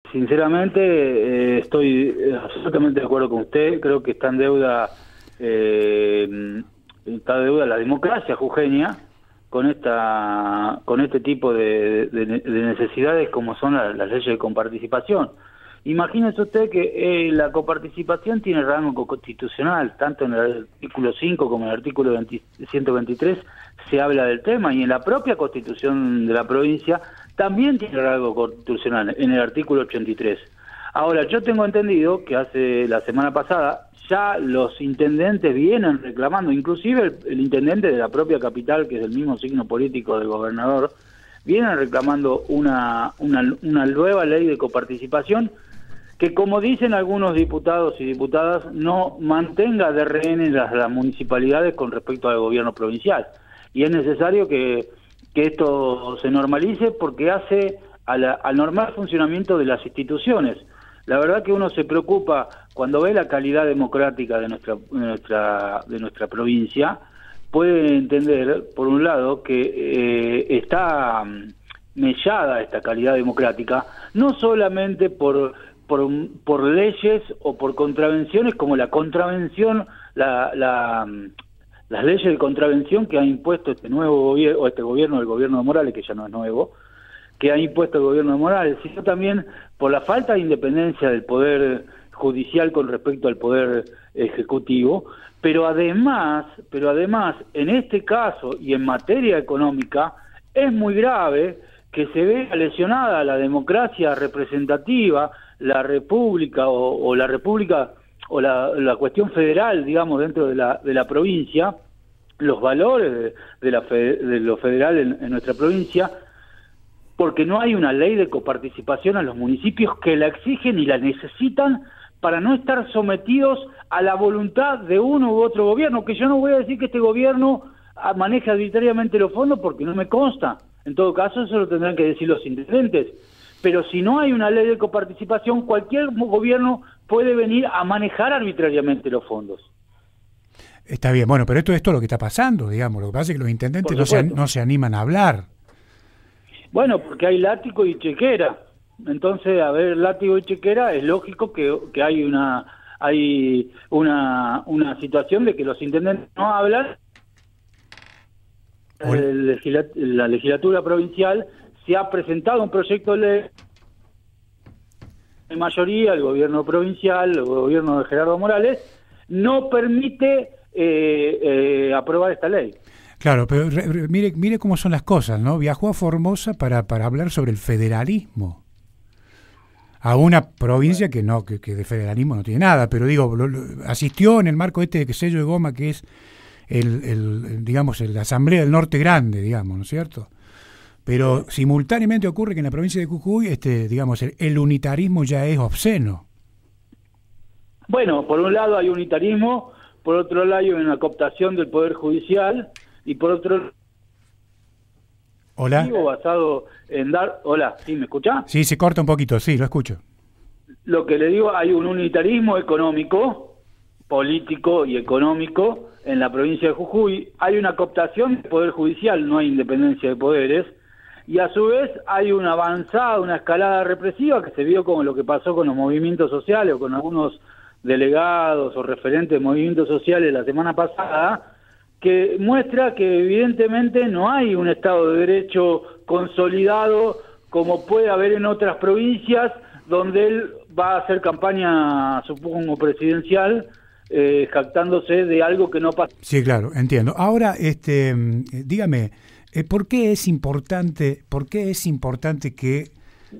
Sinceramente, estoy absolutamente de acuerdo con usted. Creo que está en deuda la democracia jujeña con este tipo de necesidades como son las leyes de coparticipación. Imagínese usted que la coparticipación tiene rango constitucional, tanto en el artículo 5 como en el artículo 123 se habla del tema, y en la propia Constitución de la provincia también tiene rango constitucional, en el artículo 83. Ahora, yo tengo entendido que hace la semana pasada ya los intendentes vienen reclamando, inclusive el intendente de la propia capital, que es del mismo signo político del gobernador, vienen reclamando una nueva ley de coparticipación que, como dicen algunos diputados y diputadas, no mantenga de rehenes las municipalidades con respecto al gobierno provincial. Y es necesario que esto se normalice, porque hace al normal funcionamiento de las instituciones. La verdad que uno se preocupa cuando ve la calidad democrática de nuestra provincia. Puede entender, por un lado, que está mellada esta calidad democrática, no solamente por leyes o por contravenciones, como la contravención, las leyes de contravención que ha impuesto este nuevo gobierno, o este gobierno, el gobierno de Morales, que ya no es nuevo, que ha impuesto el gobierno de Morales, sino también por la falta de independencia del Poder Judicial con respecto al Poder Ejecutivo, pero además, en este caso y en materia económica, es muy grave que se vea lesionada la democracia representativa, la república o la república o la cuestión federal, digamos, dentro de la provincia, los valores de lo federal en nuestra provincia, porque no hay una ley de coparticipación a los municipios que la exigen y la necesitan para no estar sometidos a la voluntad de uno u otro gobierno, que yo no voy a decir que este gobierno maneja arbitrariamente los fondos, porque no me consta. En todo caso, eso lo tendrán que decir los intendentes. Pero si no hay una ley de coparticipación, cualquier gobierno puede venir a manejar arbitrariamente los fondos. Está bien, bueno, pero esto es lo que está pasando, digamos. Lo que pasa es que los intendentes no se animan a hablar. Bueno, porque hay látigo y chequera. Entonces, a ver, látigo y chequera, es lógico que hay una situación de que los intendentes no hablan. La legislatura provincial se ha presentado un proyecto de ley de mayoría, el gobierno provincial, el gobierno de Gerardo Morales, no permite aprobar esta ley. Claro, pero mire cómo son las cosas, ¿no? Viajó a Formosa para hablar sobre el federalismo. A una provincia que de federalismo no tiene nada, pero digo, asistió en el marco de sello de goma, que es digamos, la Asamblea del Norte Grande, digamos, ¿no es cierto? Pero simultáneamente ocurre que en la provincia de Jujuy, digamos, el unitarismo ya es obsceno. Bueno, por un lado hay unitarismo, por otro lado hay una cooptación del Poder Judicial, y por otro... Hola. Basado en Hola, ¿sí me escucha? Sí, se corta un poquito, sí, lo escucho. Lo que le digo, hay un unitarismo económico, político y económico en la provincia de Jujuy, hay una cooptación del Poder Judicial, no hay independencia de poderes, y a su vez hay una avanzada, una escalada represiva que se vio como lo que pasó con los movimientos sociales o con algunos delegados o referentes de movimientos sociales la semana pasada, que muestra que evidentemente no hay un Estado de Derecho consolidado como puede haber en otras provincias, donde él va a hacer campaña, supongo, presidencial, jactándose de algo que no pasa. Sí, claro, entiendo. Ahora, dígame, ¿por qué es importante que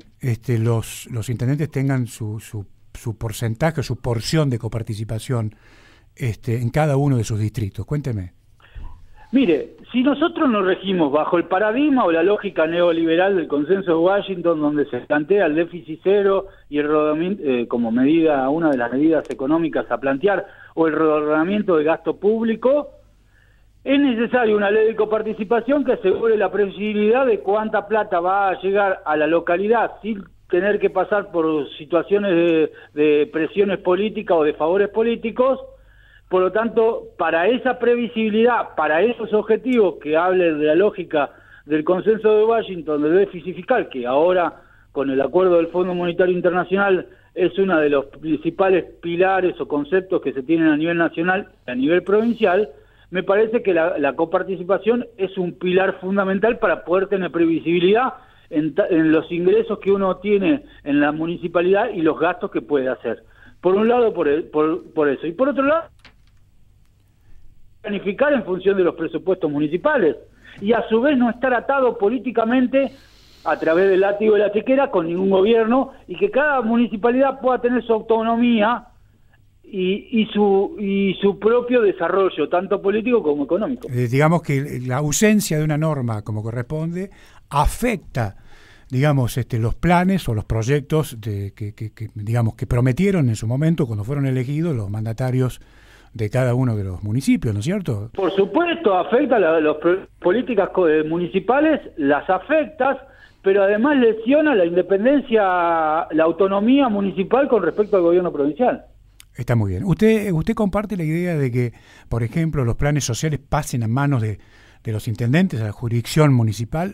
los intendentes tengan su porcentaje, su porción de coparticipación en cada uno de sus distritos? Cuénteme. Mire, si nosotros nos regimos bajo el paradigma o la lógica neoliberal del consenso de Washington, donde se plantea el déficit cero y el rodamiento como medida, una de las medidas económicas a plantear, o el rodamiento del gasto público, es necesaria una ley de coparticipación que asegure la previsibilidad de cuánta plata va a llegar a la localidad sin tener que pasar por situaciones de presiones políticas o de favores políticos. Por lo tanto, para esa previsibilidad, para esos objetivos que hablen de la lógica del consenso de Washington, del déficit fiscal, que ahora con el acuerdo del Fondo Monetario Internacional es uno de los principales pilares o conceptos que se tienen a nivel nacional y a nivel provincial, me parece que la coparticipación es un pilar fundamental para poder tener previsibilidad en los ingresos que uno tiene en la municipalidad y los gastos que puede hacer. Por un lado, por eso. Y por otro lado, planificar en función de los presupuestos municipales y a su vez no estar atado políticamente a través del látigo de la chequera con ningún gobierno, y que cada municipalidad pueda tener su autonomía y su propio desarrollo, tanto político como económico. Digamos que la ausencia de una norma como corresponde afecta, digamos, los planes o los proyectos que prometieron en su momento cuando fueron elegidos los mandatarios de cada uno de los municipios, ¿no es cierto? Por supuesto, afecta las políticas municipales, las afectas, pero además lesiona la independencia, la autonomía municipal con respecto al gobierno provincial. Está muy bien. ¿Usted comparte la idea de que, por ejemplo, los planes sociales pasen a manos de los intendentes, a la jurisdicción municipal?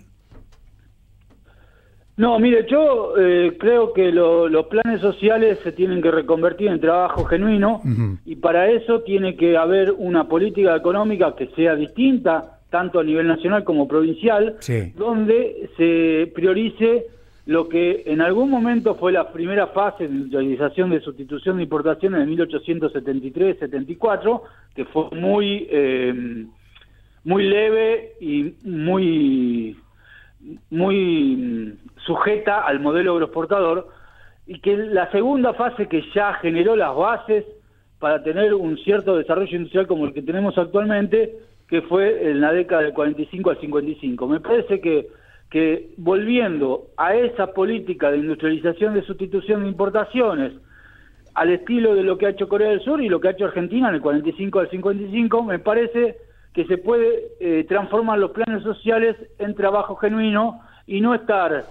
No, mire, yo creo que los planes sociales se tienen que reconvertir en trabajo genuino, y para eso tiene que haber una política económica que sea distinta, tanto a nivel nacional como provincial, sí, donde se priorice lo que en algún momento fue la primera fase de industrialización de sustitución de importaciones en 1873-74, que fue muy leve y muy sujeta al modelo agroexportador, y que la segunda fase, que ya generó las bases para tener un cierto desarrollo industrial como el que tenemos actualmente, que fue en la década del 45 al 55. Me parece que volviendo a esa política de industrialización de sustitución de importaciones, al estilo de lo que ha hecho Corea del Sur y lo que ha hecho Argentina en el 45 al 55, me parece que se puede transformar los planes sociales en trabajo genuino y no estar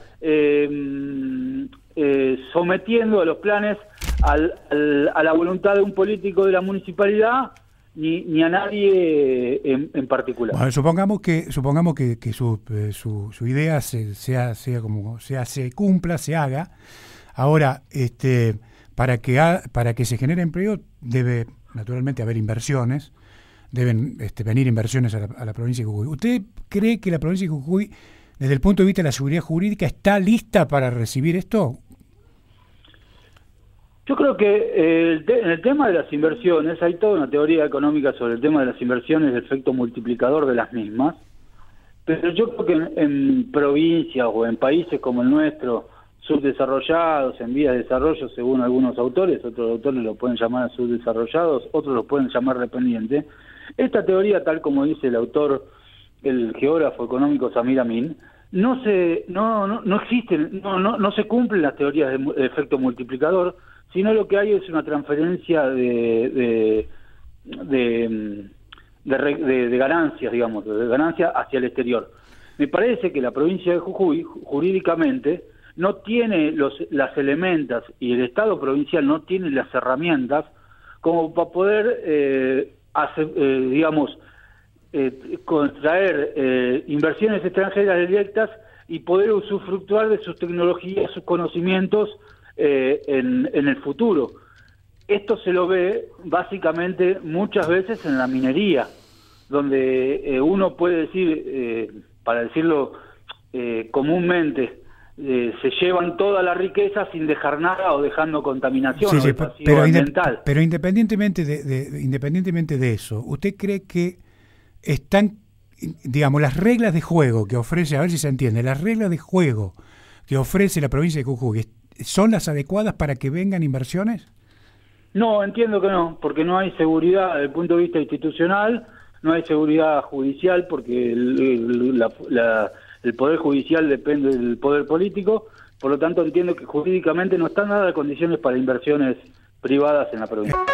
sometiendo a los planes a la voluntad de un político de la municipalidad ni a nadie en particular. Bueno, supongamos que su idea se cumpla, se haga. Ahora, para que se genere empleo debe naturalmente haber inversiones. Deben venir inversiones a la provincia de Jujuy. ¿Usted cree que la provincia de Jujuy, desde el punto de vista de la seguridad jurídica, está lista para recibir esto? Yo creo que en el tema de las inversiones hay toda una teoría económica sobre el tema de las inversiones, el efecto multiplicador de las mismas, pero yo creo que en provincias o en países como el nuestro, subdesarrollados, en vías de desarrollo según algunos autores, otros autores lo pueden llamar subdesarrollados, otros lo pueden llamar dependientes. Esta teoría, tal como dice el autor, el geógrafo económico Samir Amin, no existen, no se cumplen las teorías de efecto multiplicador, sino lo que hay es una transferencia de ganancias, digamos, de ganancias hacia el exterior. Me parece que la provincia de Jujuy, jurídicamente, no tiene las elementos, y el Estado provincial no tiene las herramientas como para poder contraer inversiones extranjeras directas y poder usufructuar de sus tecnologías, sus conocimientos en el futuro. Esto se lo ve básicamente muchas veces en la minería, donde uno puede decir, para decirlo comúnmente, se llevan toda la riqueza sin dejar nada o dejando contaminación o vacío ambiental. Pero independientemente de eso, ¿usted cree que están, digamos, las reglas de juego que ofrece, a ver si se entiende, las reglas de juego que ofrece la provincia de Jujuy son las adecuadas para que vengan inversiones? No, entiendo que no, porque no hay seguridad desde el punto de vista institucional, no hay seguridad judicial, porque el poder judicial depende del poder político, por lo tanto entiendo que jurídicamente no están nada de condiciones para inversiones privadas en la provincia.